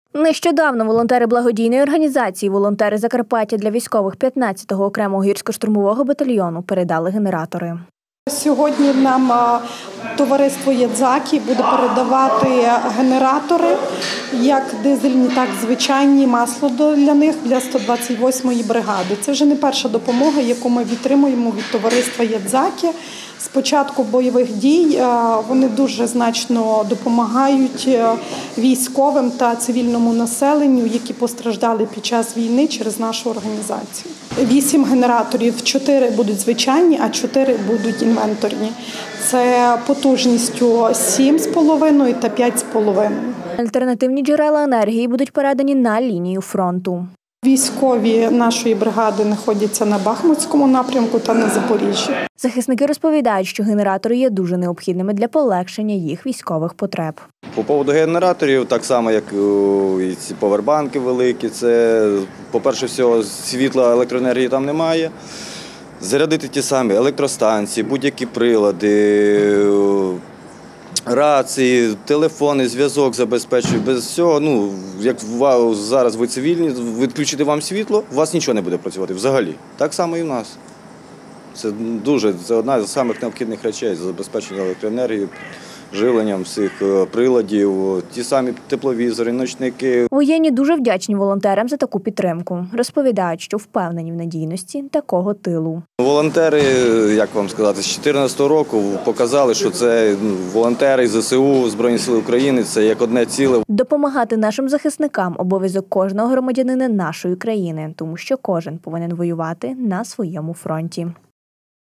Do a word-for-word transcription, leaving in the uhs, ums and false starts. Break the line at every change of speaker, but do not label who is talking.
Нещодавно волонтери благодійної організації «Волонтери Закарпаття для військових» п'ятнадцятого окремого гірсько-штурмового батальйону передали генератори.
Сьогодні нам товариство «Ядзакі» буде передавати генератори, як дизельні, так і звичайні, масло для них, для сто двадцять восьмої бригади. Це вже не перша допомога, яку ми отримуємо від товариства «Ядзакі». З початку бойових дій вони дуже значно допомагають військовим та цивільному населенню, які постраждали під час війни через нашу організацію. Вісім генераторів, чотири будуть звичайні, а чотири будуть інвенторні. Це потужністю сім з половиною та п'ять з половиною.
Альтернативні джерела енергії будуть передані на лінію фронту.
Військові нашої бригади знаходяться на Бахмутському напрямку та на Запоріжжі.
Захисники розповідають, що генератори є дуже необхідними для полегшення їх військових потреб.
По поводу генераторів, так само, як і ці повербанки великі, це, по-перше, всього, світла, електроенергії там немає. Зарядити ті самі електростанції, будь-які прилади, рації, телефони, зв'язок забезпечують. Без всього, ну, як зараз ви цивільні, відключити вам світло, у вас нічого не буде працювати взагалі. Так само і в нас. Це дуже, це одна з самих необхідних речей – забезпечення електроенергії, живленням всіх приладів, ті самі тепловізори, ночники.
Воєнні дуже вдячні волонтерам за таку підтримку. Розповідають, що впевнені в надійності такого тилу.
Волонтери, як вам сказати, з дві тисячі чотирнадцятого року показали, що це волонтери ЗСУ, Збройні Сили України, це як одне ціле.
Допомагати нашим захисникам – обов'язок кожного громадянина нашої країни, тому що кожен повинен воювати на своєму фронті.